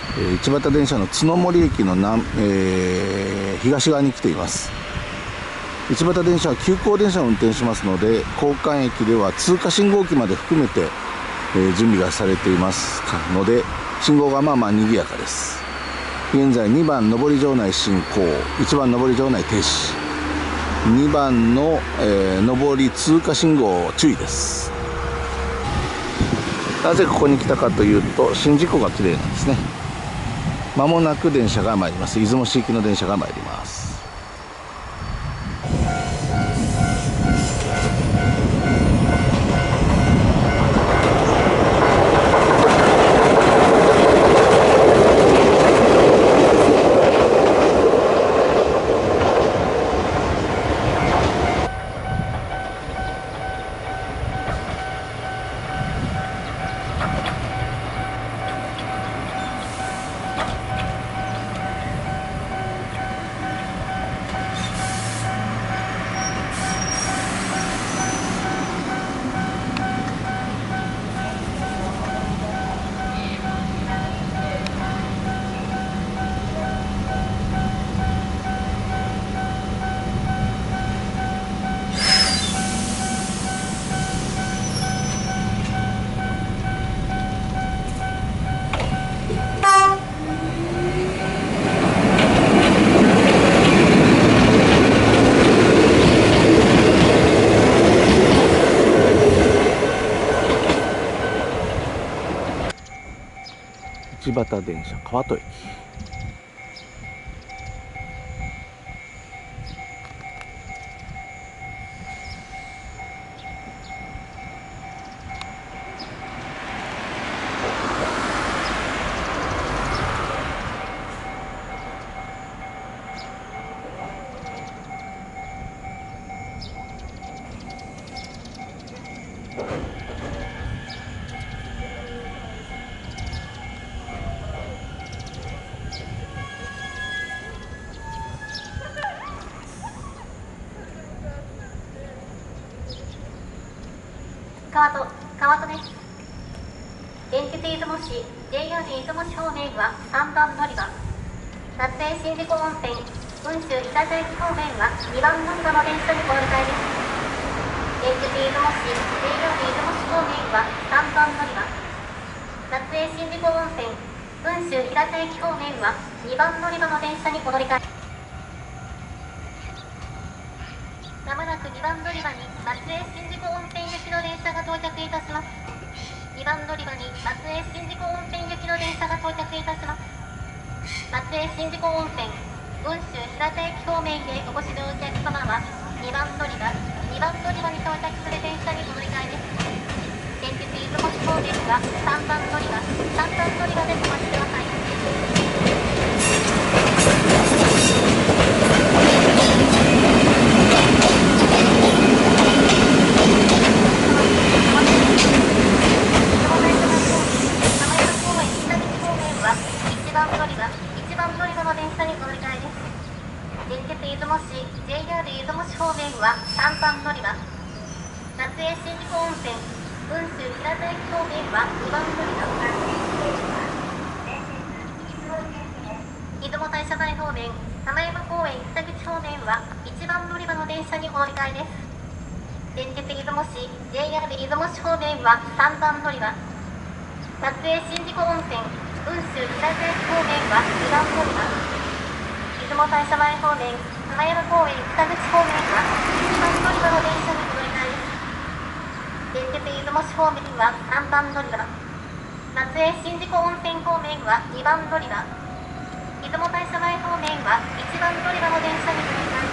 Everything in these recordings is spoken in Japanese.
市畑電車の角森駅の東側に来ています。市畑電車は急行電車を運転しますので、交換駅では通過信号機まで含めて、準備がされていますので、信号がまあまあ賑やかです。現在2番上り場内進行、1番上り場内停止、2番の、上り通過信号注意です。なぜここに来たかというと、宍道湖が綺麗なんですね。まもなく電車が参ります。出雲市行きの電車が参ります。市畑電車川戸駅。 川戸です。電鉄出雲市 JR 出雲市方面は3番乗り場、松江宍道湖温泉雲州伊佐駅方面は2番乗り場の電車にご乗り換えです。電鉄出雲市 JR 出雲市方面は3番乗り場、松江宍道湖温泉雲州伊佐駅方面は2番乗り場の電車にご乗り換え。まもなく2番乗り場に松江宍道湖温泉行きの電車が到着いたします。2番乗り場に松江宍道湖温泉行きの電車が到着いたします。松江宍道湖温泉雲州平田駅方面へお越しのお客様は2番乗り場に到着する電車にご乗り換えです。電鉄出雲市方面は3番乗り場でお待ちください。1番乗り場の電車にご乗り換えです。電鉄出雲市 JR 出雲市方面は3番乗り場、松江宍道湖温泉雲州平田駅方面は2番乗り場、出雲大社前方面玉山公園北口方面は1番乗り場の電車にご乗り換えです。電鉄出雲市 JR 出雲市方面は3番乗り場、松江宍道湖温泉雲州平田駅方面は2番乗り場、出雲大社前方面玉山公園北口方面は1番乗り場の電車にご乗り換えです。電鉄出雲市方面は3番乗り場、松江宍道湖温泉方面は2番乗り場、出雲大社前方面は1番乗り場の電車にご乗り換えです。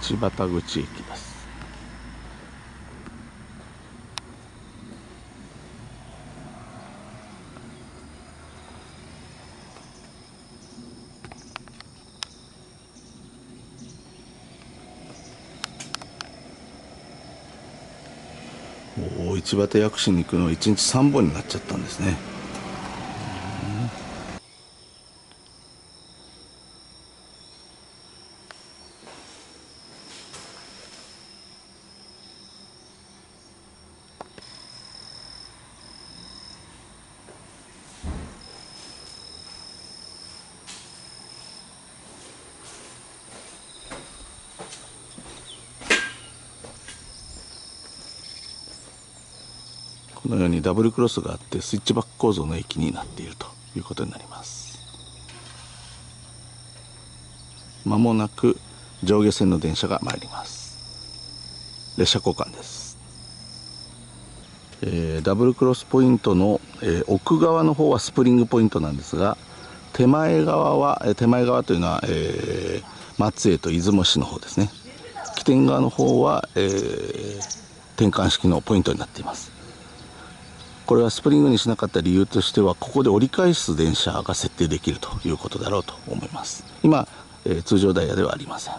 市畑口駅です。市畑薬師に行くのは1日3本になっちゃったんですね。このようにダブルクロスがあってスイッチバック構造の駅になっているということになります。まもなく上下線の電車が参ります。列車交換です。ダブルクロスポイントの、奥側の方はスプリングポイントなんですが、手前側というのは、松江と出雲市の方ですね。起点側の方は、転換式のポイントになっています。これはスプリングにしなかった理由としては、ここで折り返す電車が設定できるということだろうと思います。今、通常ダイヤではありません。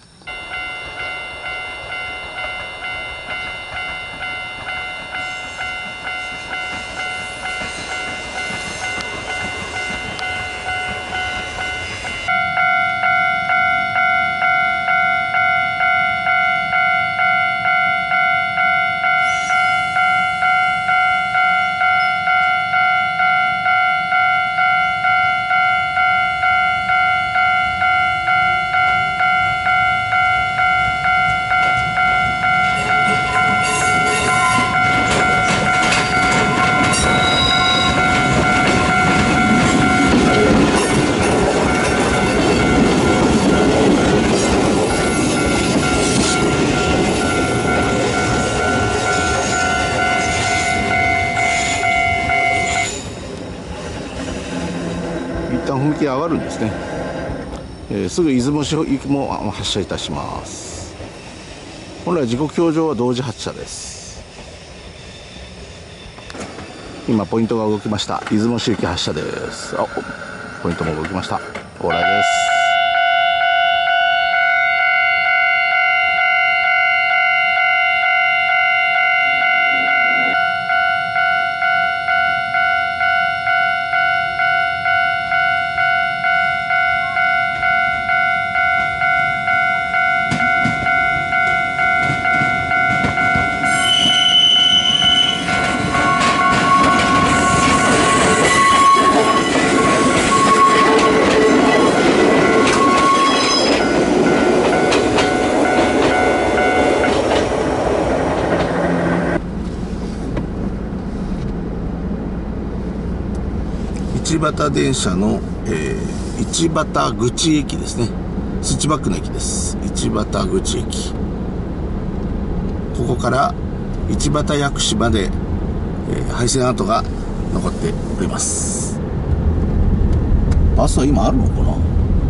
一旦踏切上がるんですね。すぐ出雲市行きも発車いたします。本来時刻表上は同時発車です。今ポイントが動きました。出雲市行き発車です。ポイントも動きました。往来です。市畑電車の、市畑口駅ですね。スイッチバックの駅です。市畑口駅。ここから市畑薬師まで、廃線跡が残っております。バスは今あるのかな。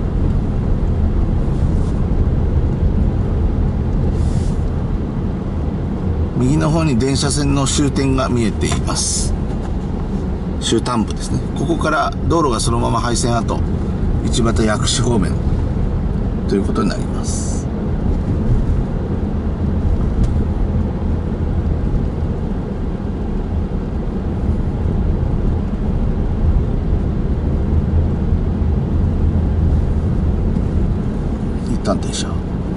右の方に電車線の終点が見えています。終端部ですね。ここから道路がそのまま廃線跡、市畑薬師方面ということになります。一旦停車。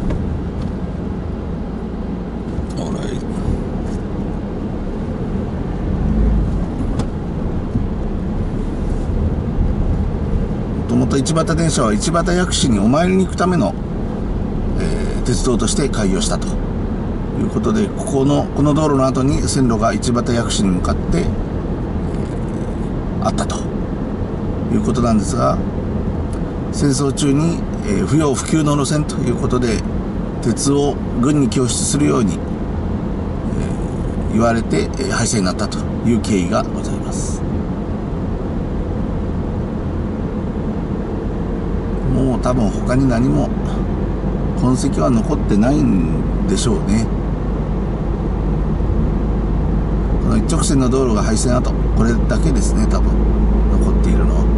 市畑電車は市畑薬師にお参りに行くための、鉄道として開業したということで、この道路の後に線路が市畑薬師に向かって、あったということなんですが、戦争中に、不要不急の路線ということで鉄を軍に供出するように、言われて、廃線になったという経緯がございます。もう多分他に何も痕跡は残ってないんでしょうね。この一直線の道路が廃線跡、これだけですね、多分残っているのは。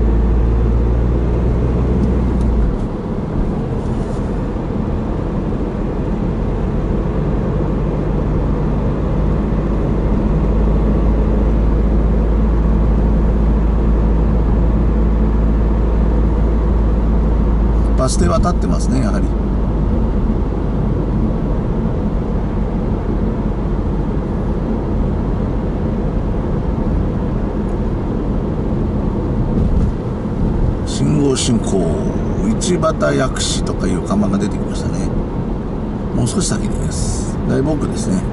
バス停は立ってますね、やはり。信号進行、市畑薬師とかいう看板が出てきましたね。もう少し先です。大木ですね。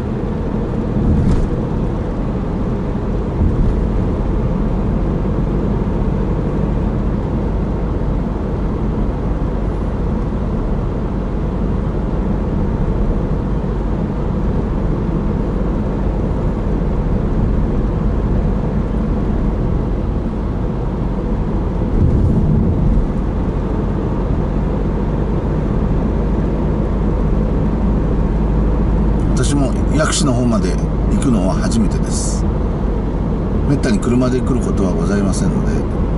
私も薬師の方まで行くのは初めてです。めったに車で来ることはございませんので。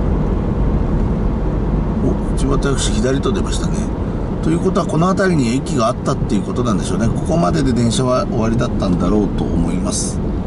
お、千葉薬師左と出ましたね。ということはこの辺りに駅があったっていうことなんでしょうね。ここまでで電車は終わりだったんだろうと思います。